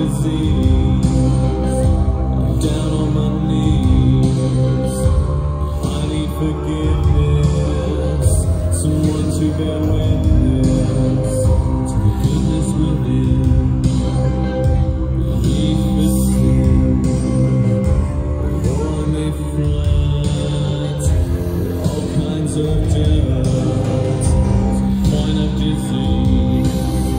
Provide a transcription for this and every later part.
disease. I'm down on my knees. I need forgiveness, someone to bear witness to the goodness within. Leave the sin, although I may flat with all kinds of dirt, point of disease.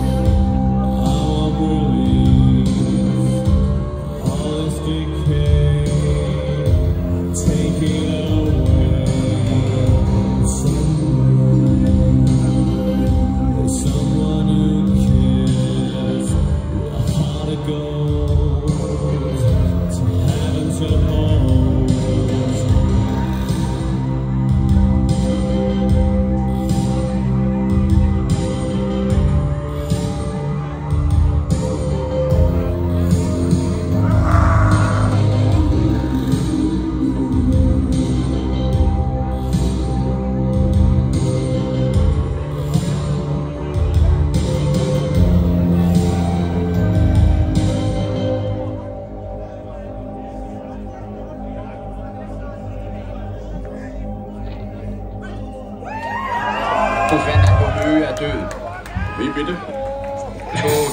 Fernando Høge er død. Wie bitte? Tot.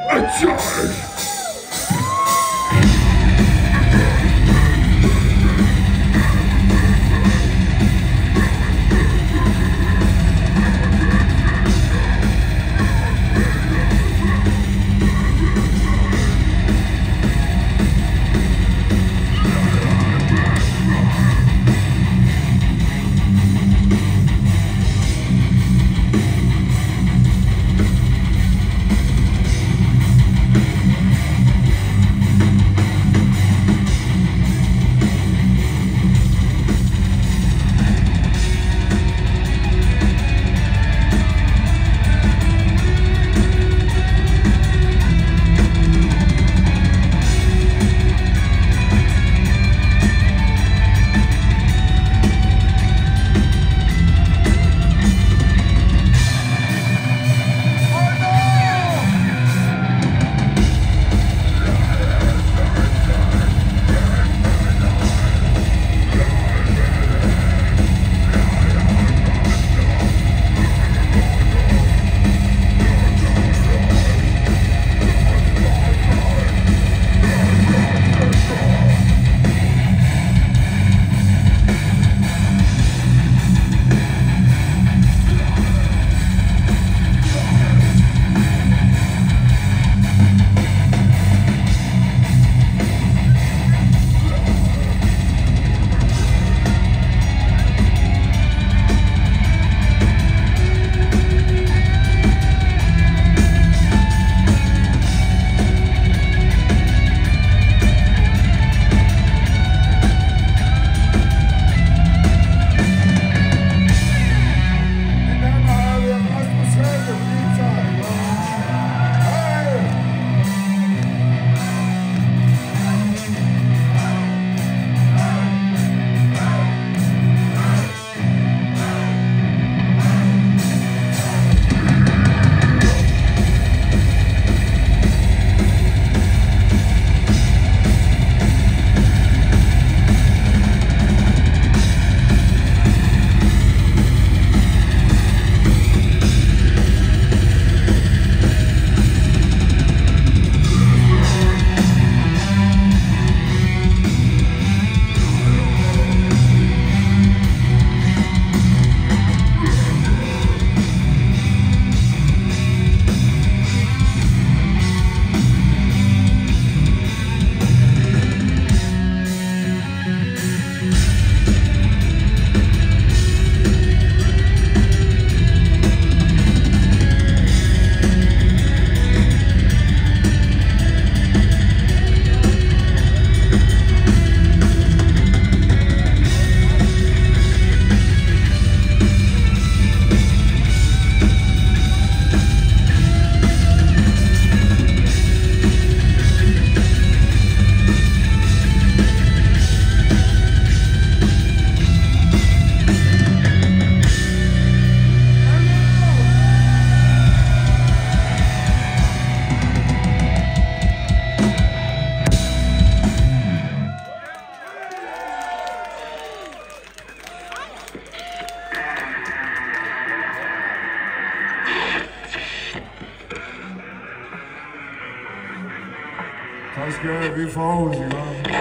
Så skal vi forhus, ikke?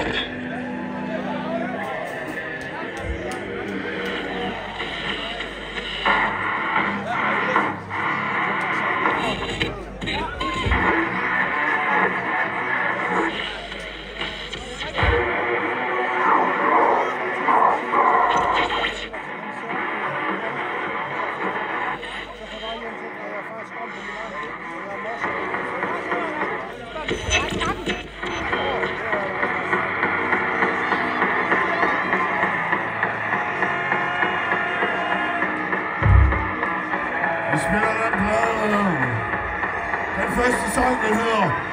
Vi spiller den plade. Den første sang, den hedder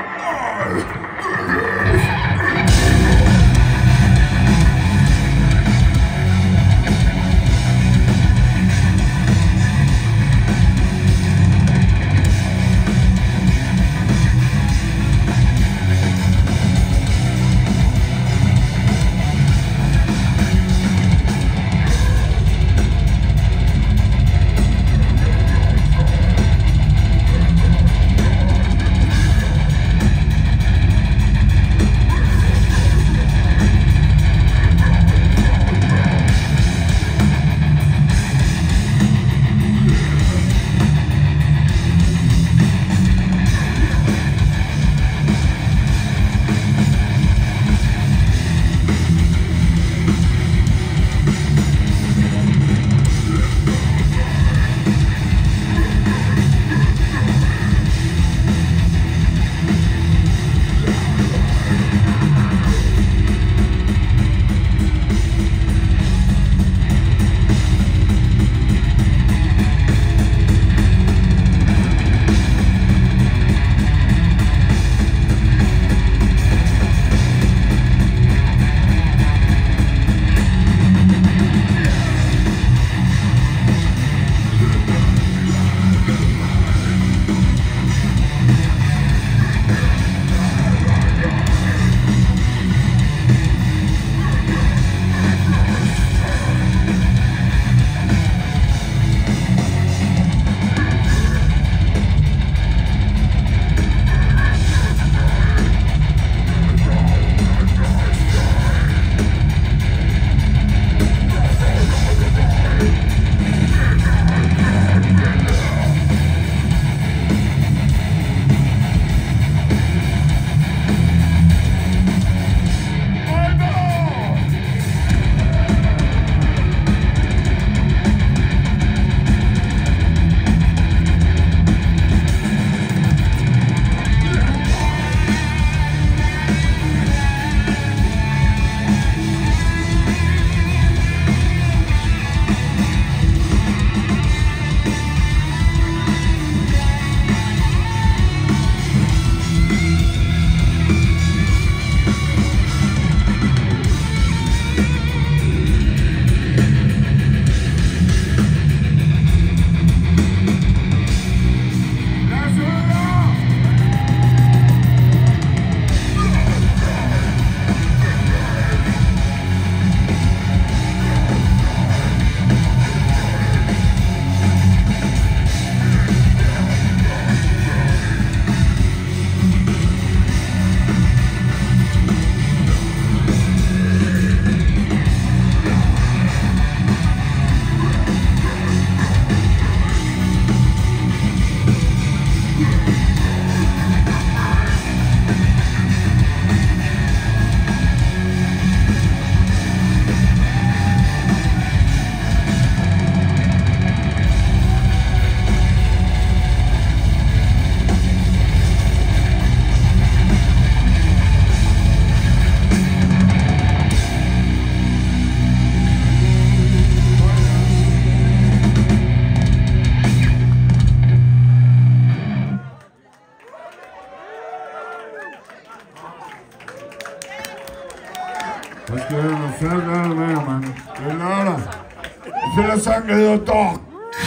Så skal jeg have noget fælde med, mand. Det er lørdag. Vi spiller sang, der hedder Dog.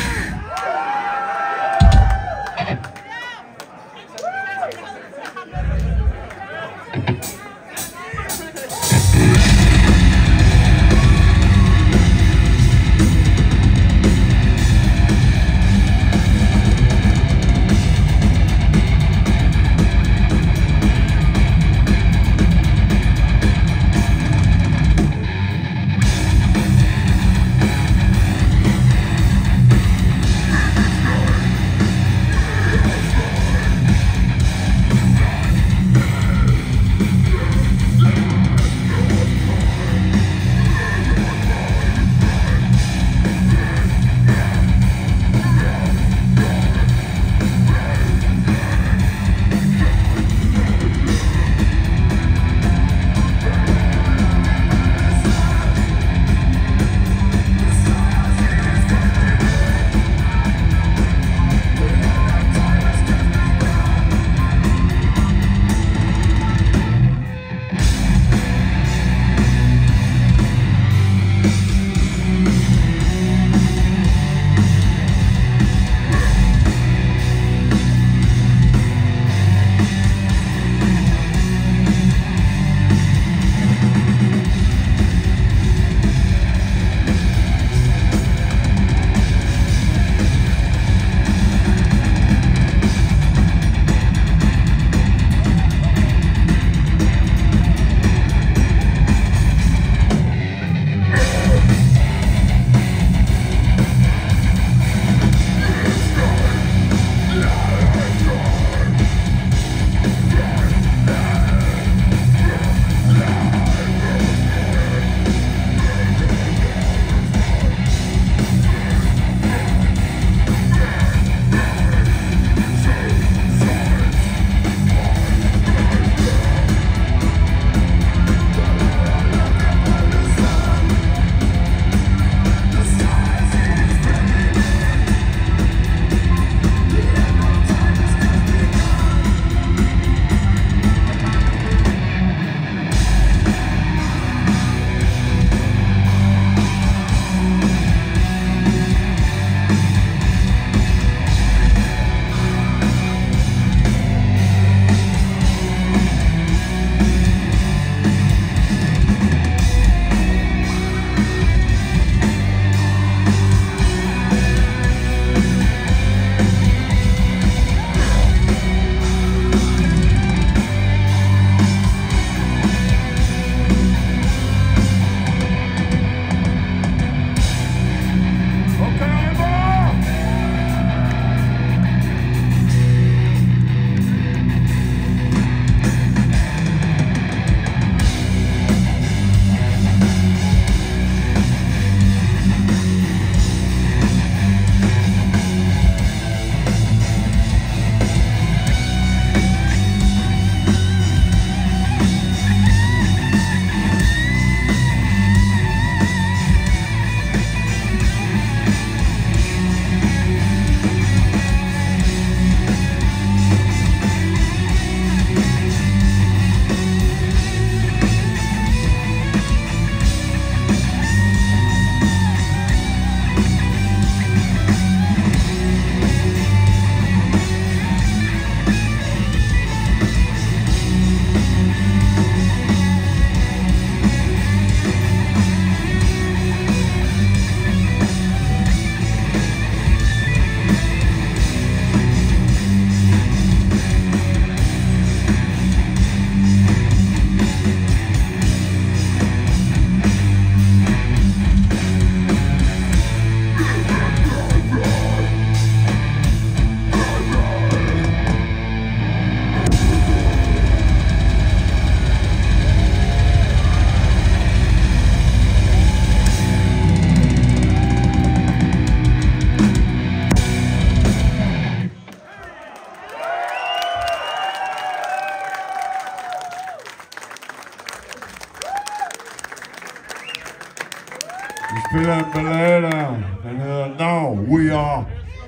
Vi spiller en ballade, den hedder Now We Are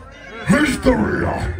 Hysteria.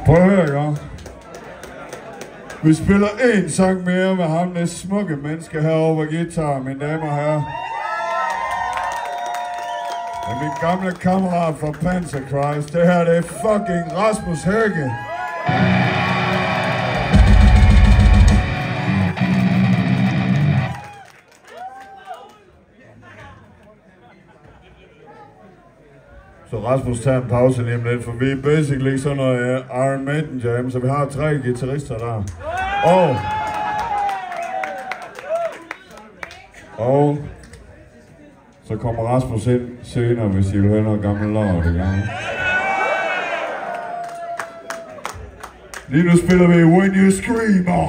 Prøv at høre, ikke? Vi spiller en sang mere med ham, det smukke menneske herovre på guitar, mine damer og herrer. Det er min gamle kammerat fra Panzerchrist. Det her, det er fucking Rasmus Hække. Så Rasmus tager en pause lige om lidt, for vi er basically sådan noget Iron Maiden jam, så vi har 3 guitarister der. Og så kommer Rasmus ind senere, hvis I vil høre noget gammel lort i gang. Lige nu spiller vi When You Scream.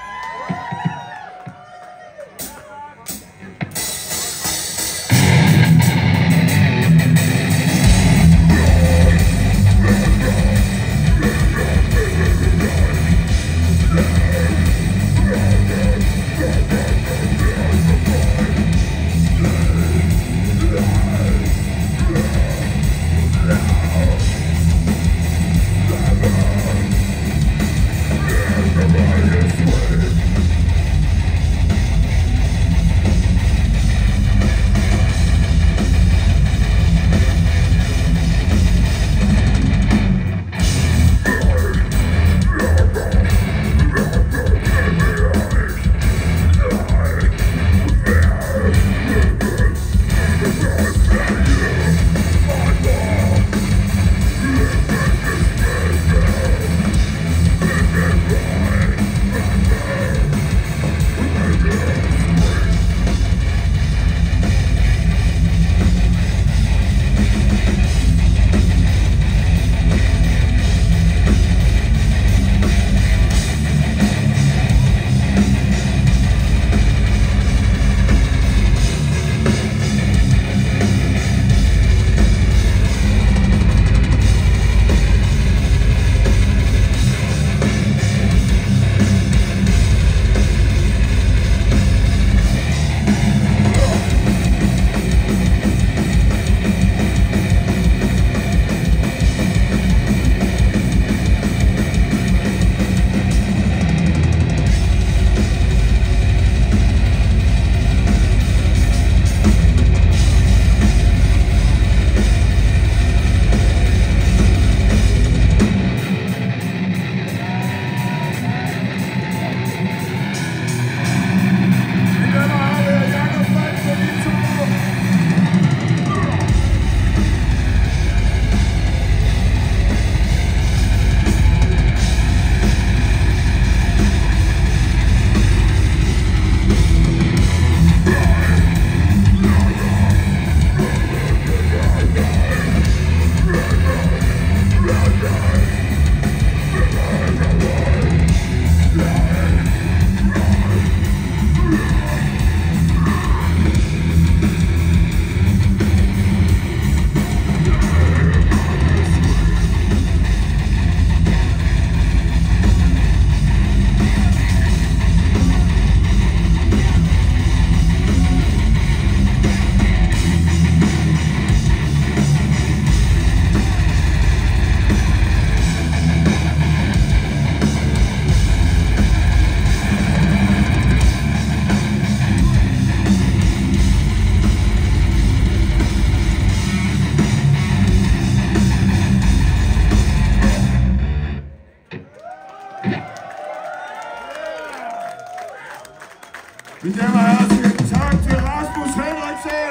Vi damer og herrer, siger tak til Rasmus Henriksen.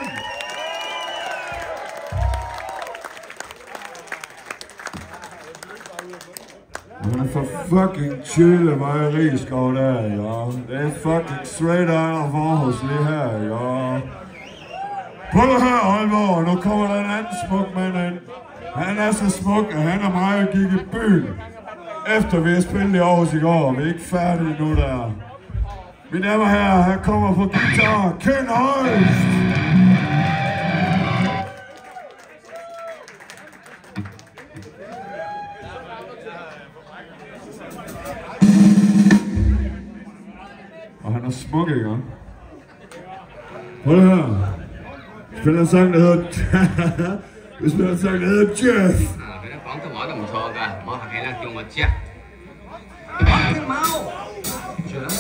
Han er for fucking chille, hvor er Rigskov der, ja. Det er fucking straight out of Aarhus lige her, ja. Prøv her, Aalborg, nu kommer der en anden smuk mand ind. Han er så smuk, at han og mig gik i byen. Efter vi har spillet i Aarhus i går, vi er ikke færdige nu der. Mine damer og herrer, her kommer på guitar, Ken Holst. Og han er smuk, ikke? Prøv her. Vi spiller en sang, der hedder... Vi spiller en sang, der hedder Jeff. 講得我都唔錯㗎，我客氣啦，叫我Jack。哇！隻貓，住啦。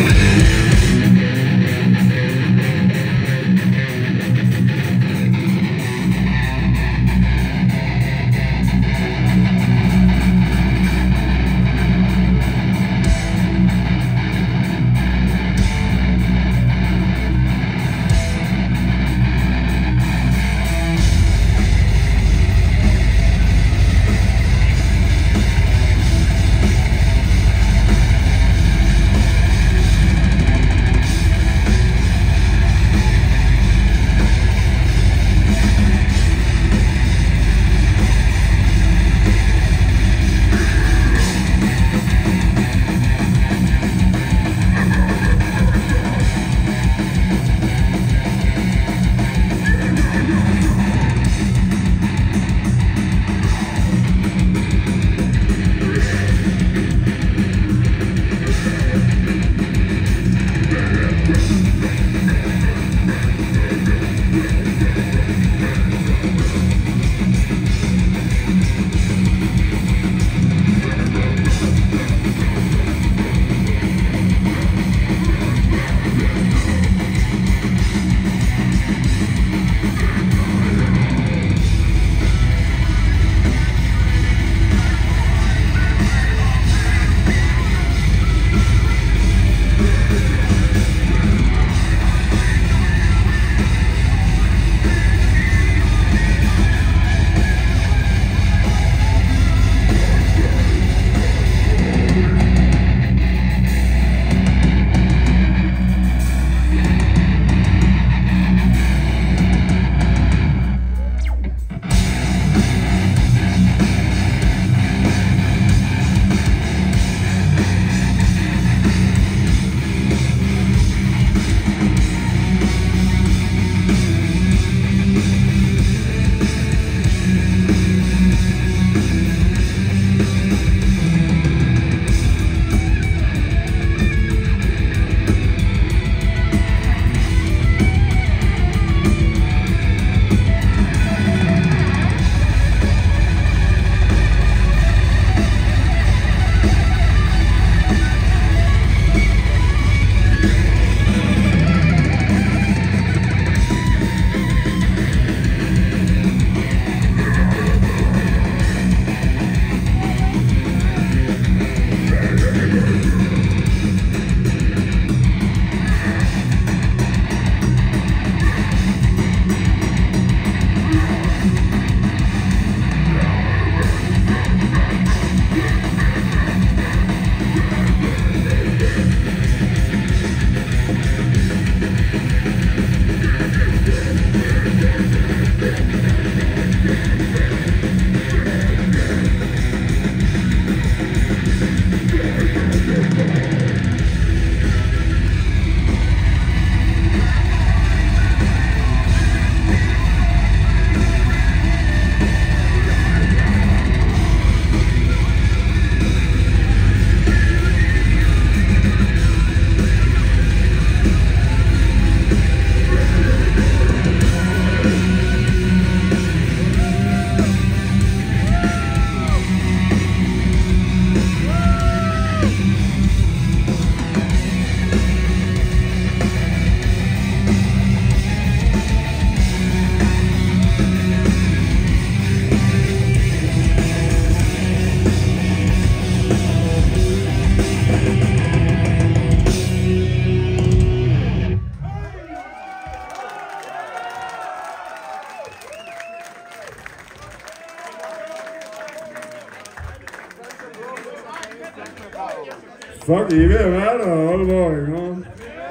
Fuck, I er ved at være der, Aalborg, ikke?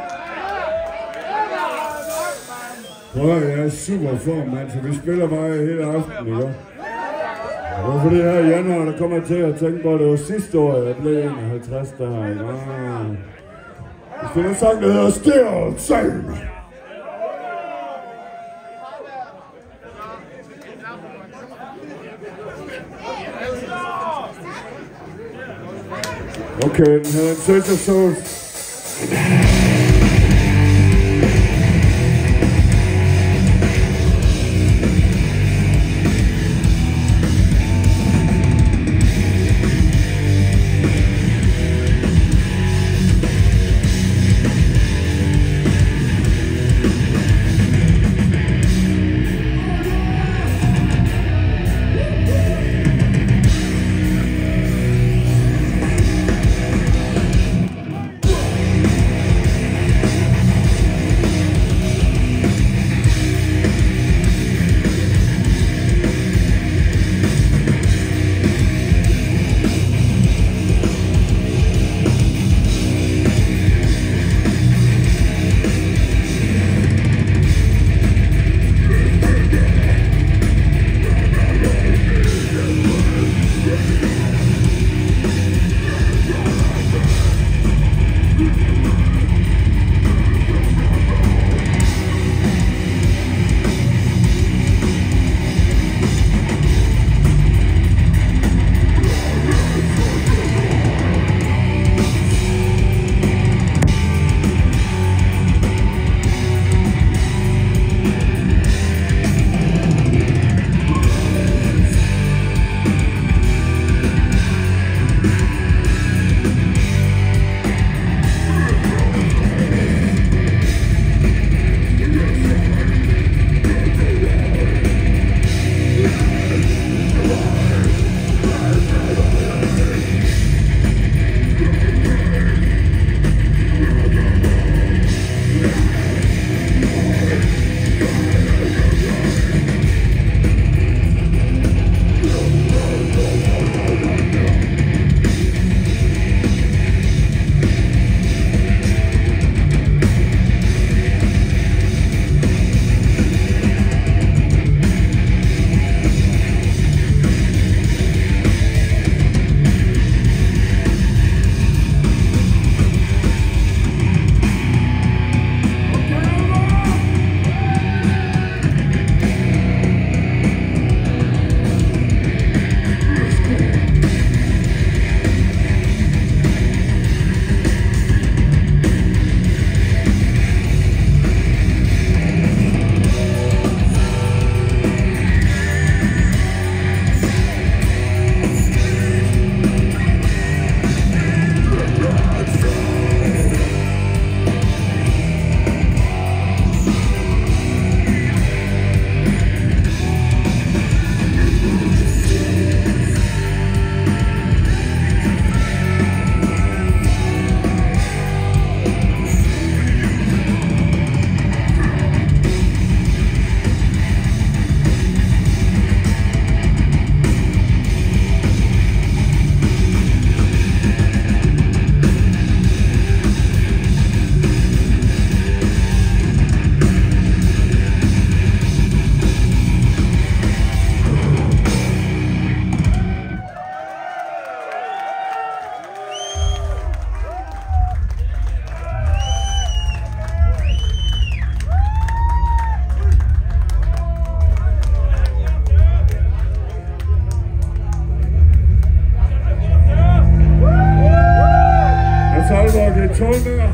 Prøv at jeg er super form, mand, så vi spiller bare hele aftenen, ikke? Det var fordi her i januar, der kommer jeg til at tænke på, at det var sidste år, jeg blev 51 der, ikke? Vi spiller en sang, der hedder Still Same. Okay, den hedder en Celtic Souls. 12 mere.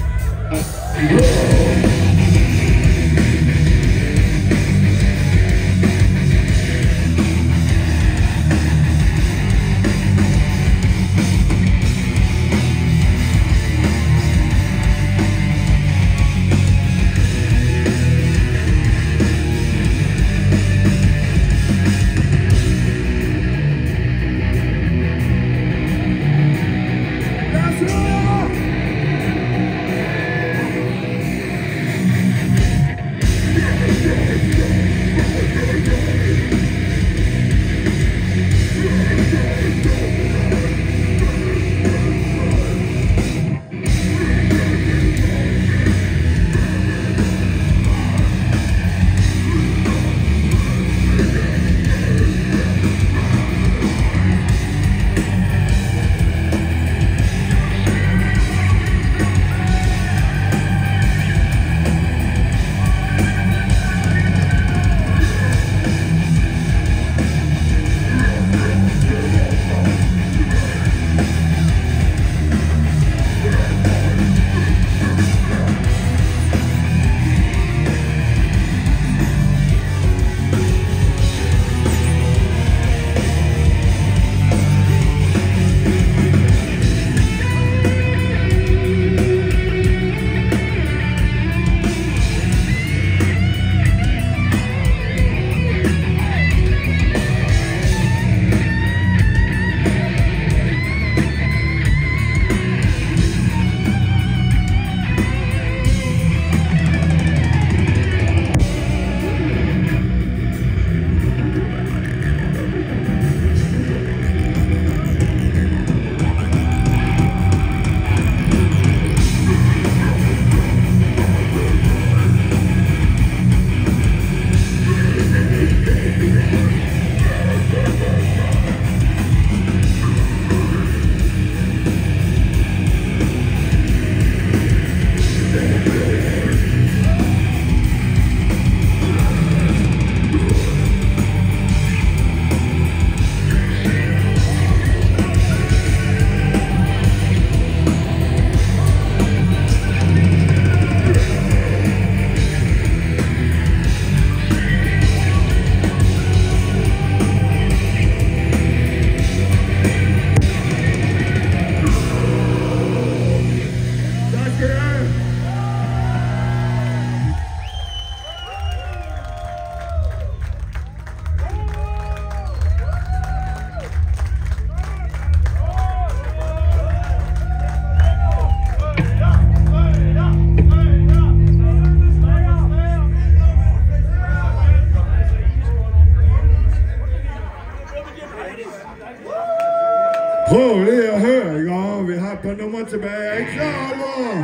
Prøv lige at høre, ikke? Og vi har et par numre tilbage. Er I klar, eller?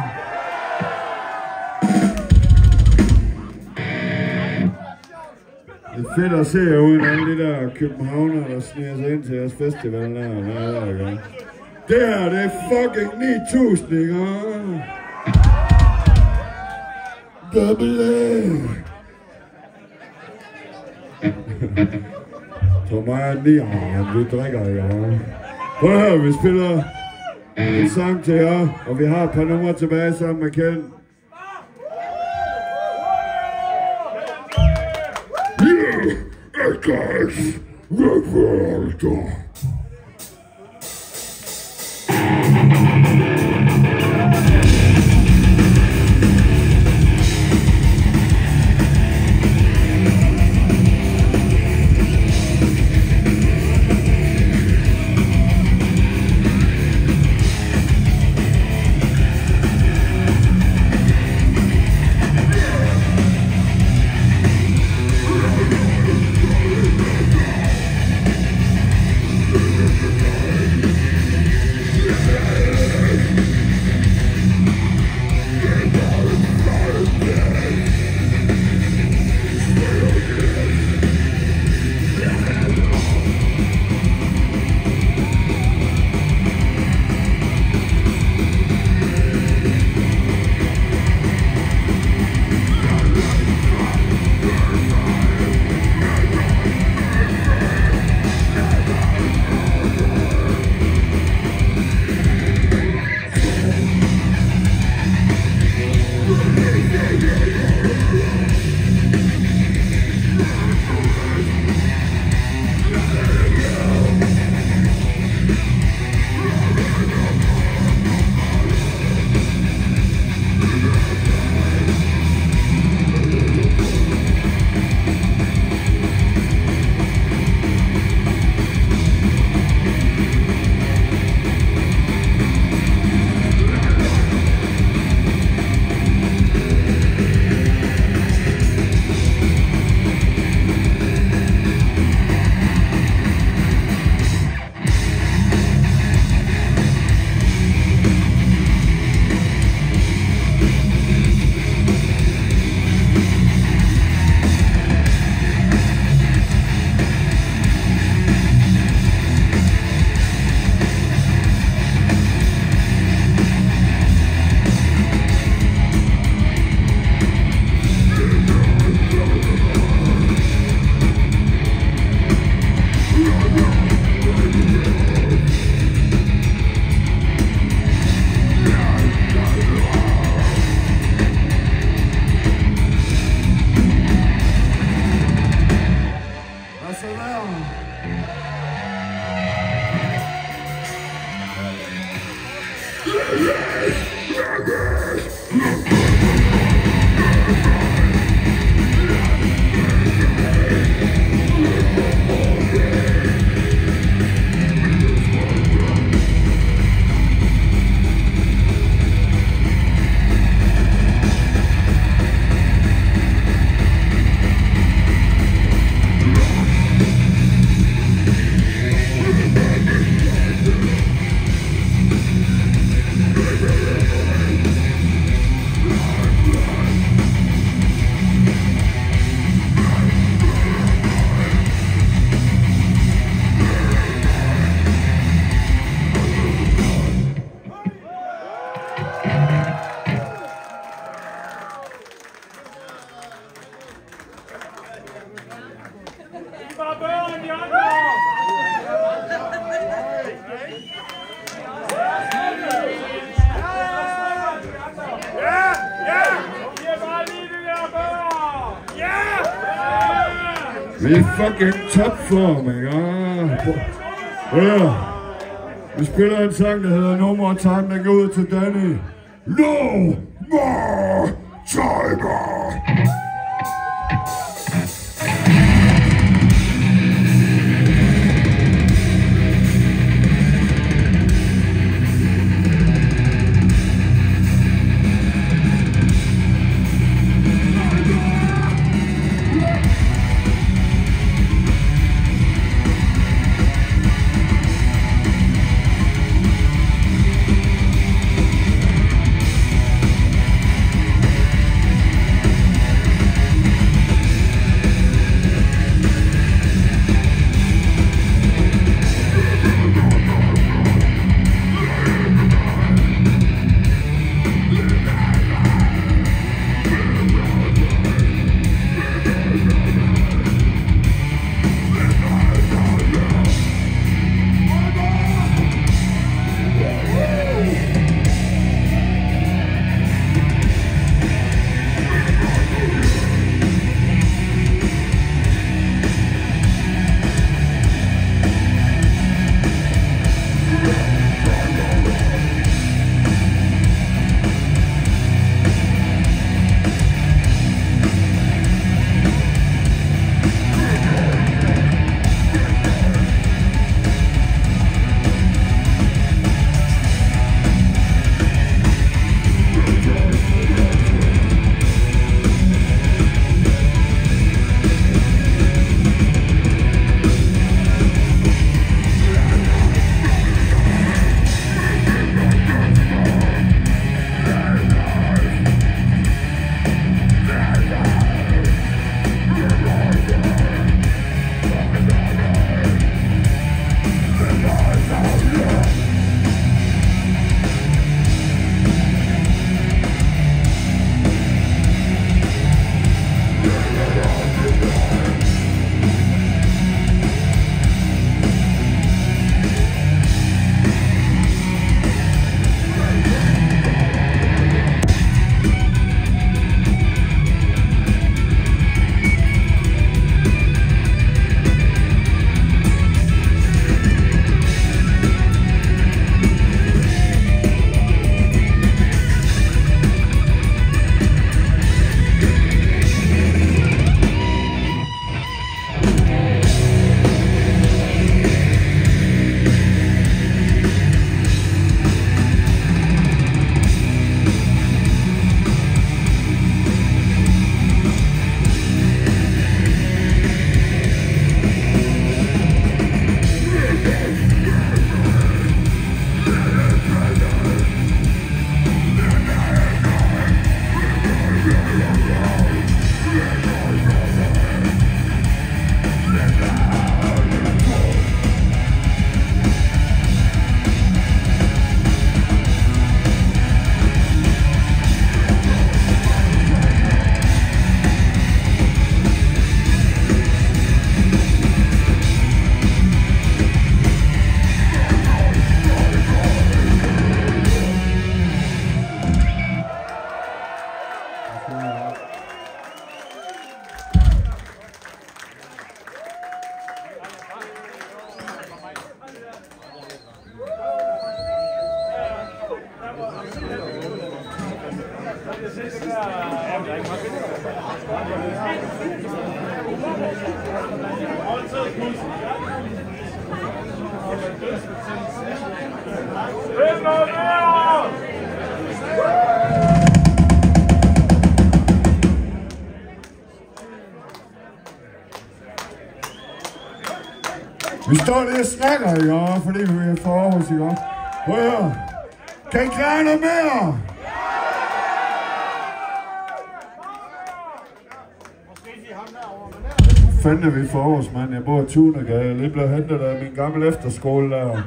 Det er fedt at se jer uden alle de der københavnere, der sniger sig ind til jeres festival der, ikke? Det her, det er fucking 9.000, ikke? Double A! Så mig er 9 år, vi drikker, ikke? Prøv at høre, vi spiller en sang til jer, og vi har et par numre tilbage sammen med Ken. Yeah, hey guys, Revolta. Vi er fucking topform, ikke? Ja. Vi spiller en sang, der hedder No More Time, der går ud til Danny. No More Time! Vi står lige og snakker, ja, fordi vi er for Aarhus, ja. Prøv at høre. Kan I klare noget mere? Fanden er vi for Aarhus, mand. Jeg bor i Tunegade. Jeg lige blev hentet af min gamle efterskole der.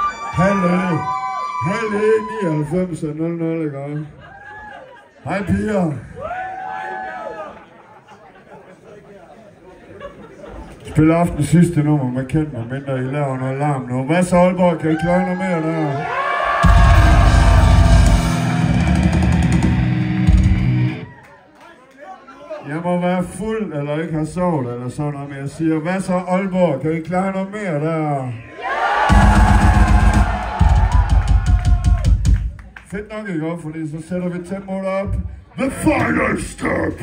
Halv 99 og 00, ikke? Hej piger. Spil aften sidste nummer med kendt mig, mindre I laver noget larm nu. Hvad så Aalborg? Kan I klare noget mere der? Jeg må være fuld eller ikke have sovet eller sådan noget, men jeg siger, hvad så Aalborg? Kan I klare noget mere der? Fedt nok ikke op, fordi så sætter vi tempoet op. The final step!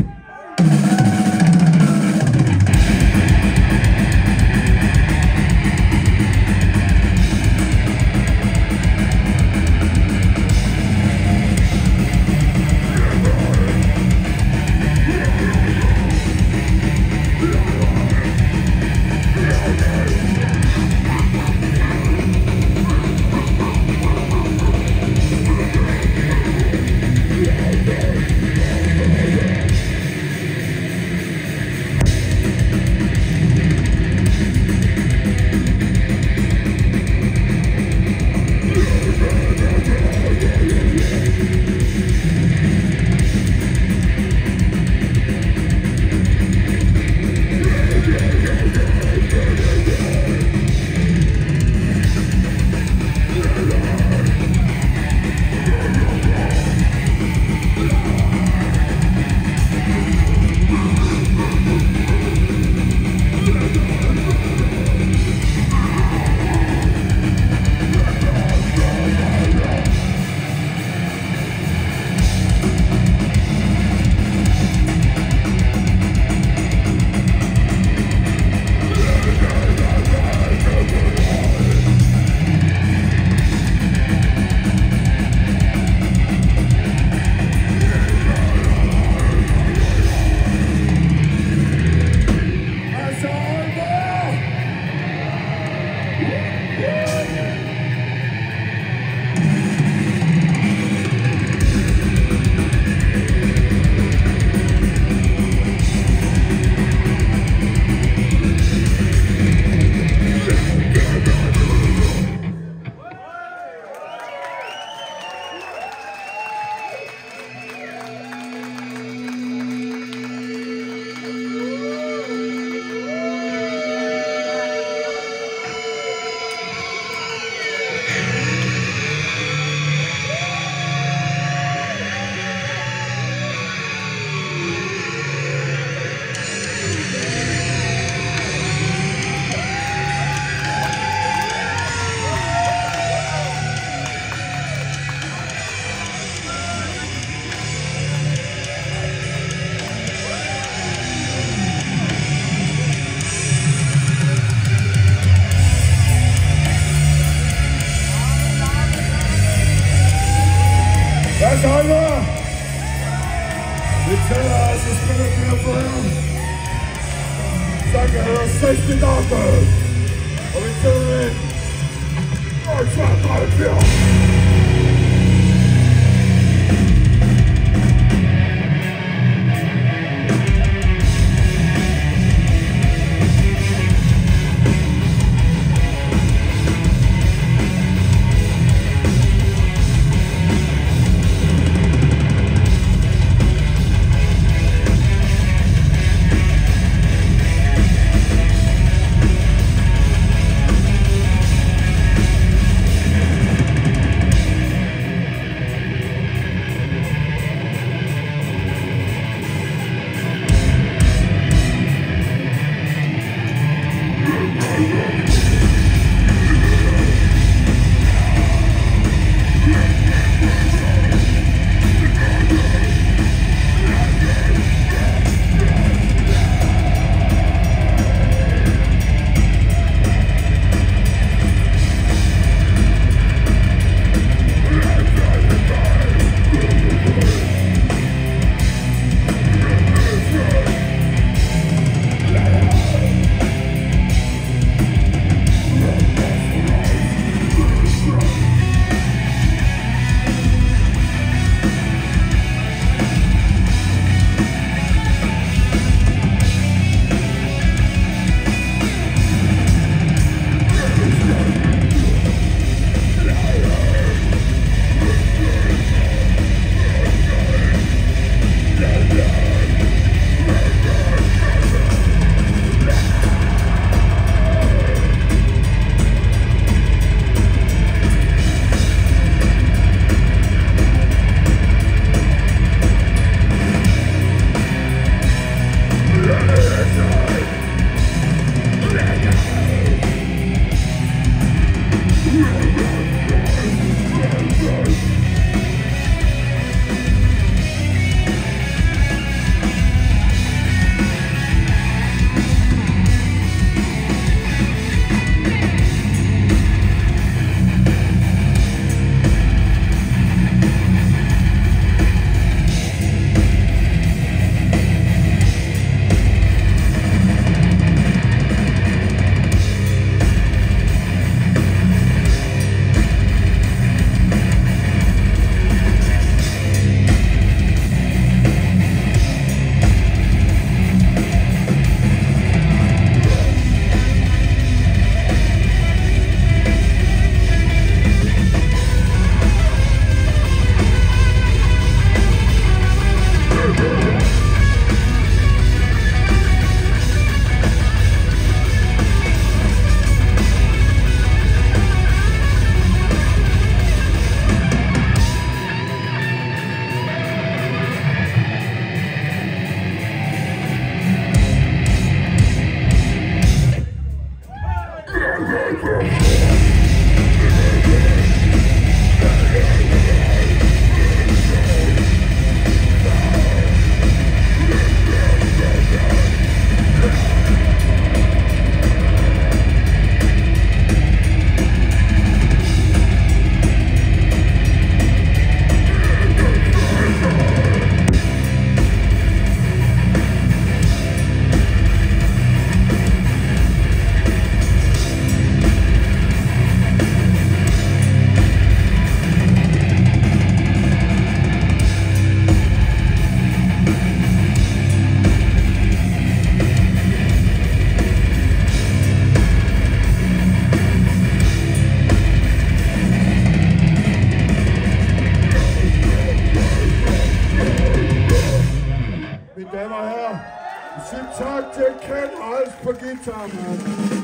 Tak til Ken Holst på guitar, man.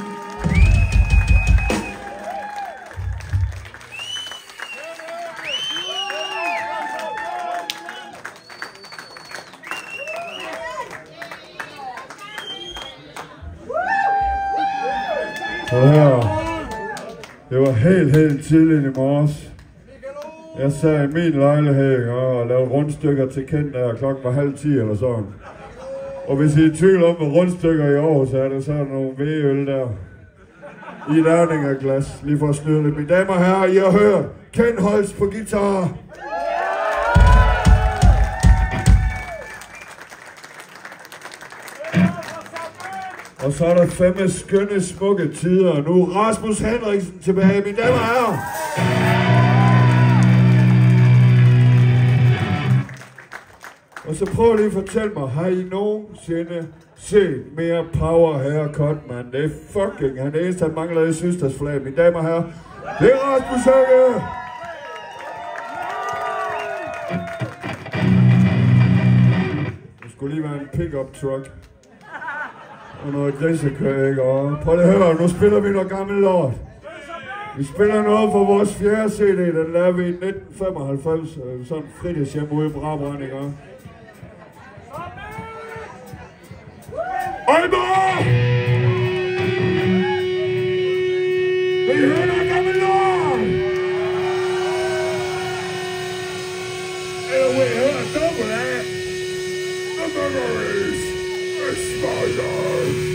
Og her, det var helt tidligt i morges. Jeg sad i min lejlighed og lavede rundstykker til Ken der, klokken var 9:30 eller sådan. Og hvis I er i tvivl om, hvad rundstykker i år, så er det sådan nogle V-øl der. I et ærningerglas, lige for at snyde lidt. Mine damer og herrer, I har hørt Ken Holst på guitar. Og så er der 5 skønne, smukke tider. Nu Rasmus Henriksen tilbage, mine damer og herrer. Og så prøv lige at fortælle mig, har I nogensinde set mere power haircut, man? Det er fucking, han eneste, han mangler i søstersflag. Mine damer og herrer, det er Rasmus Henriksen! Det skulle lige være en pick-up truck. Og noget grisekø, ikke? Og prøv lige at høre, nu spiller vi noget gammelt lort. Vi spiller noget fra vores 4. CD, den lavede vi i 1995, sådan fritidshjem ude i Brabrand, ikke? Aalborg! Vil I høre noget gammelt lort? Eller vil I høre dobbelt af? The memories expired.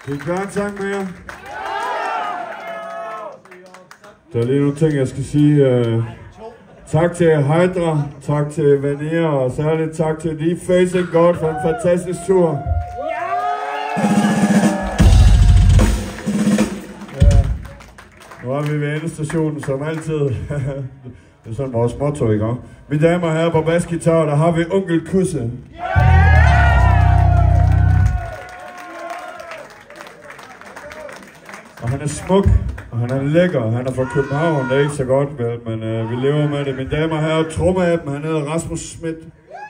Skal I klare en sang mere? Der er lige nogle ting, jeg skal sige. Tak til Hydra, tak til Vanilla, og særligt tak til The Facing God for en fantastisk tur. Ja. Nu er vi ved endestationen, som altid. Det er sådan vores motto, ikke? Mine damer og herrer, på basgitar, der har vi Onkel Kusse. Og han er smuk, og han er lækker, han er fra København, det er ikke så godt vel, men vi lever med det. Mine damer og herrer, trommeappen, han hedder Rasmus Schmidt.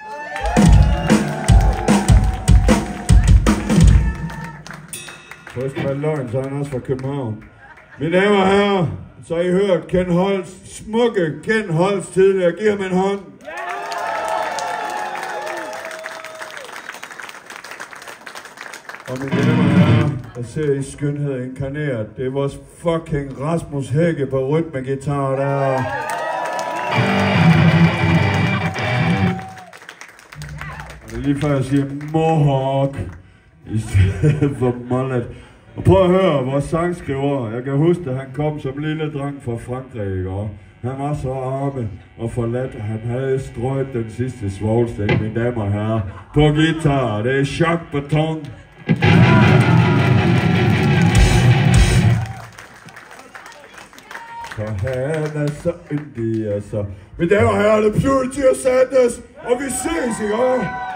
Så skal være løgn, så er han også fra København. Mine damer og herrer, så har I hørt Ken Holst, smukke Ken Holst tidligere. Giv ham en hånd. Og mine damer og herrer, jeg ser I skønhed inkarneret. Det er vores fucking Rasmus Hække på rytmegitar der. Og det er lige før jeg siger Mohawk i stedet for Mollet. Og prøv at høre vores sangskriver. Jeg kan huske, at han kom som lille dreng fra Frankrig, ikke? Han var så arme og forladt. Han havde strøget den sidste svovlstik, mine damer og herrer. På guitar, det er Jacques Beton. Så han er så yndig, altså. Mine damer og herrer, det er Purity og Sadness, og vi ses, ikke?